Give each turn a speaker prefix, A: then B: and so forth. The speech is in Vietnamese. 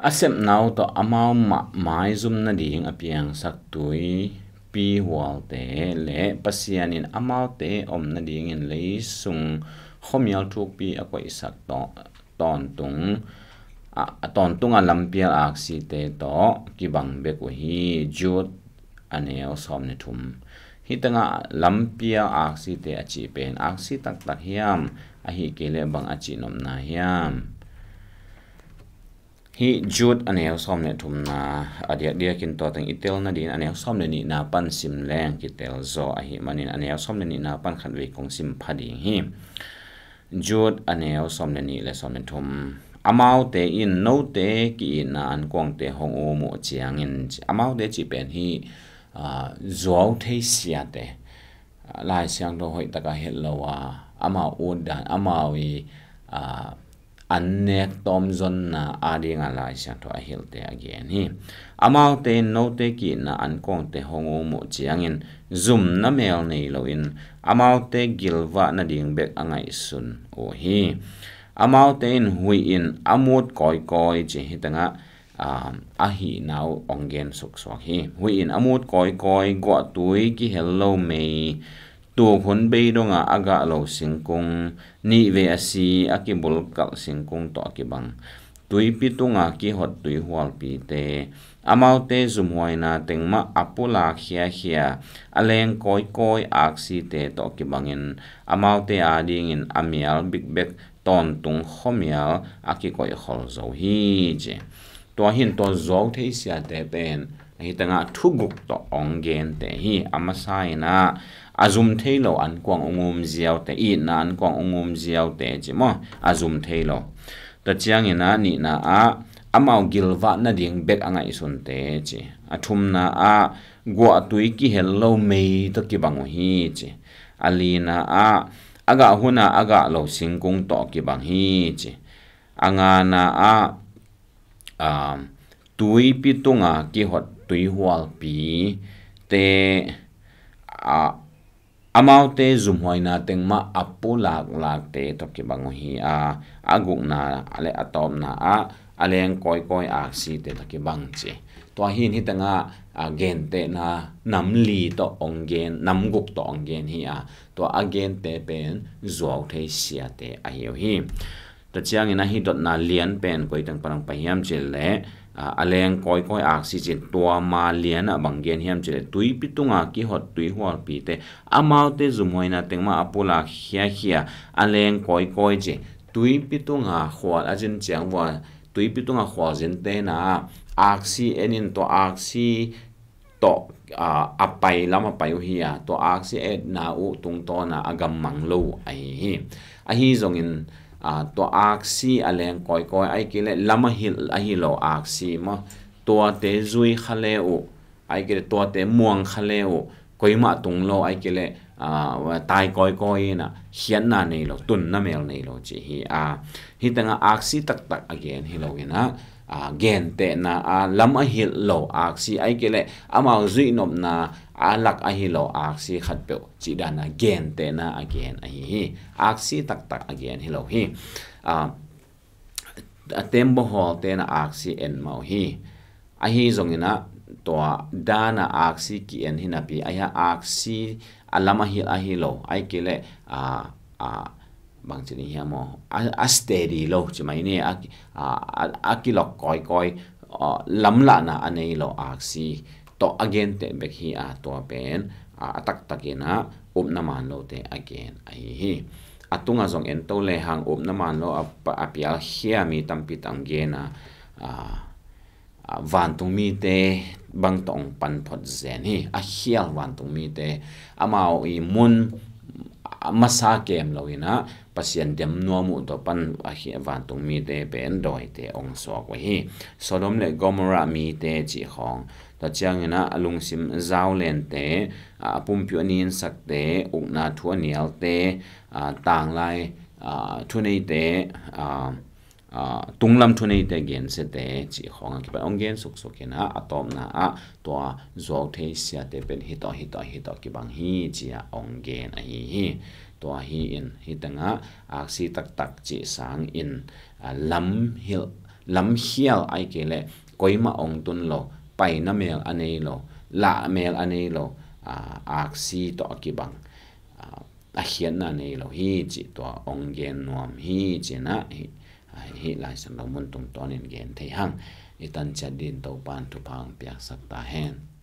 A: asem nau to amau mai zum na ding apiang sak tui pi wal te le pasianin amau te om na ding in le sung khomial thuk pi akoi sak to ton tung a lampial aksi-te to kibang be ko hi Jude aneo som ne thum hitanga lampial aksi-te acih pen aksi tak tak hiam ahi kele bang acih nom na hiam hi Jude aneo som ne thum na adia kin to tang itel na din aneo som ne ni na pan sim leng kitel zo ahi manin aneo som ne ni na pan khan ve kong sim phading hi Jude aneo som ne ni le som ne thum amau te in no te ki na an kong te hong o mo chiang in amau de chi pen hi zuaw thei sia te lai siang do hoi taka hello amau odan amawi annek tom zon na ading ala siang to a hil te again hi amau te no te ki na an kong te hong o mo chiang in zoom na mel nei lo in amau te gilwa na ding bek angai sun o hi amau te in hui in amut koi chi hitanga ahi nau ongen sok hi hui in amut koi go tui ki hello mei tu khun be donga aga lo singkung ni ve asi akibul kal singkung to akibang tui pitunga ki hot tui hwal pi te amau te zum hoina tengma apula khia aleng koi aksi-te to kibangin amau te ading in amial big bek ton tung khomial aki koi khol zo hi je to hin to zo thei sia te pen hi tanga thuguk to ongen te hi amasai na azum thailo an kwang ongum ziaw te I na an kwang ongum ziaw te je mo azum thailo ta chiang ina ni na amau gilwa na ding bek anga isun te je athum na gwa tui ki hello mei to ki bangu hi je alina aga huna aga lo singkung to ki bang hi chi anga na tui pitunga ki hot tui hwal pi te amau te zum hoina tengma apulak te to ki bang hi aguk na ale atom na aleng koi aksi-te to ki bang che to hin hitanga again te na namli to ongen namguk to ongen hi to again te pen zuaw thei sia te ahiu hi to chiang ina hi dot na lian pen koi tang parang pahiam chele aleng koi aksi chin to ma lian banggen hiam chele tui pitunga ki hot tui hwal pi te amau te zumoina tengma apula khia aleng koi je tui pitunga khwal ajin chiang wa tui pitunga khwal jin te na aksi enin to aksi to apai lama payu hi to aksi et na u tung to na agam manglo ahi zongin to aksi aleng koi ai kile lama hil ahi lo aksi ma to te zui khale u ai kile to te muang khale u koima tung lo ai kile tai koi na hian na nei lo tun na mel nei lo chi hi tanga aksi tak again hi lo ina gen te na lam hil lo aksi ai kile amau zui nom na alak ahilo aksi khatpe chi dana gen te na again hi aksi tak again hilo hi tembo hol te na aksi en mau hi ahi zongina to dana aksi ki en hinapi aya aksi alama hil ahilo ai kile bang chini hiamo steady lo chimai ne akilok koi lamla na anei lo aksi to again te bek hi to pen atak takena na man lo te again hi atunga zong en to le hang na man lo apial hiami tampi tamgena van tung mi te bang tong pan phot zen hi hial van tung mi te amao I mun masa kem lo ina pasien dem no mu to pan van tung mi te pen doi te ong so ko hi Sodom le Gomorrah mi te chi hong ta chiang ina alung sim zau len te pumpyu anin sak te ukna thuanial te tang lai thunei te tunglam thunei te gen se te chi hong ki pa ongen suk ina atom na to zo thei sia te pen hi to ki bang hi chi ongen hi to hi in hitanga aksi tak chi sang in lamhial ai ke le koima ong tun lo paina mel anei lo la mel anei lo aksi to akibang a hian na nei lo hi chi to ong gen nuam hi chi na hi lai san lo mun tum ton in gen thei hang itan chadin to pan tu phang piak sak ta hen